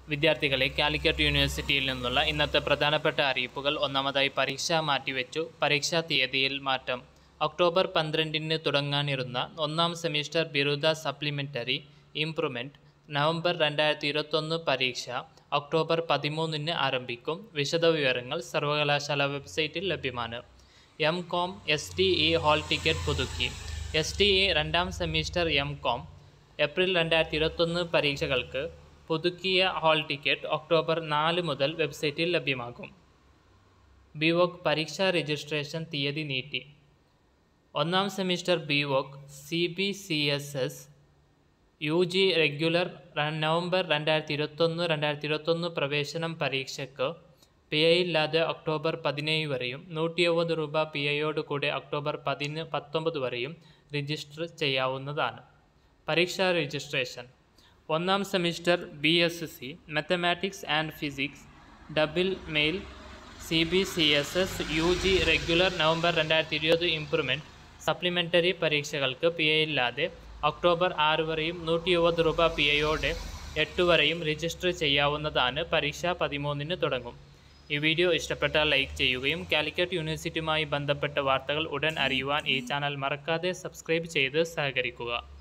വിദ്യാർത്ഥികളെ കാലിക്കറ്റ് യൂണിവേഴ്സിറ്റിയിൽ നിന്നുള്ള ഇന്നത്തെ പ്രധാനപ്പെട്ട അറിയിപ്പുകൾ. ഒന്നാമതായി പരീക്ഷ മാറ്റിവെച്ചു. പരീക്ഷാ തീയതിയിൽ മാറ്റം. ഒക്ടോബർ 12-ന് തുടങ്ങാനിരുന്ന ഒന്നാം സെമിസ്റ്റർ ബിരുദ സപ്ലിമെൻ്ററി ഇംപ്രൂവ്മെൻറ്റ് നവംബർ 2021 പരീക്ഷ ഒക്ടോബർ 13-ന് ആരംഭിക്കും. വിശദവിവരങ്ങൾ സർവകലാശാല വെബ്സൈറ്റിൽ ലഭ്യമാണ്. എം.കോം STE ഹാൾ ടിക്കറ്റ് പുതുക്കി. STE രണ്ടാം സെമിസ്റ്റർ എം.കോം ഏപ്രിൽ 2021 പരീക്ഷകൾക്ക് പുതുക്കിയ ഹാൾ ടിക്കറ്റ് ഒക്ടോബർ 4 മുതൽ വെബ്സൈറ്റിൽ ലഭ്യമാകും. ബിവോക് പരീക്ഷാ രജിസ്ട്രേഷൻ തീയതി നീട്ടി. ഒന്നാം semester BVoc CBCSS UG regular November 2021 പ്രവേശനം പരീക്ഷയ്ക്ക് PI ഇല്ലാതെ ഒക്ടോബർ 17 വരെയും 150 രൂപ PIയോട് കൂടെ ഒക്ടോബർ 19 വരെയും രജിസ്റ്റർ ചെയ്യാവുന്നതാണ്. പരീക്ഷാ രജിസ്ട്രേഷൻ. ഒന്നാം semester BSc mathematics and physics double main CBCSS UG regular November 2020 improvement supplementary പരീക്ഷകൾക്ക് PI ഇല്ലാതെ ഒക്ടോബർ 6 വരെയും 150 രൂപ PIയോടെ 8 വരെയും രജിസ്റ്റർ ചെയ്യാവുന്നതാണ്. പരീക്ഷ 13-ന് തുടങ്ങും. ഈ വീഡിയോ ഇഷ്ടപ്പെട്ടാൽ ലൈക്ക് ചെയ്യുകയും കാലിക്കറ്റ് യൂണിവേഴ്സിറ്റിയുമായി ബന്ധപ്പെട്ട വാർത്തകൾ ഉടൻ അറിയുവാൻ ഈ ചാനൽ മറക്കാതെ സബ്സ്ക്രൈബ് ചെയ്ത് സഹകരിക്കുക.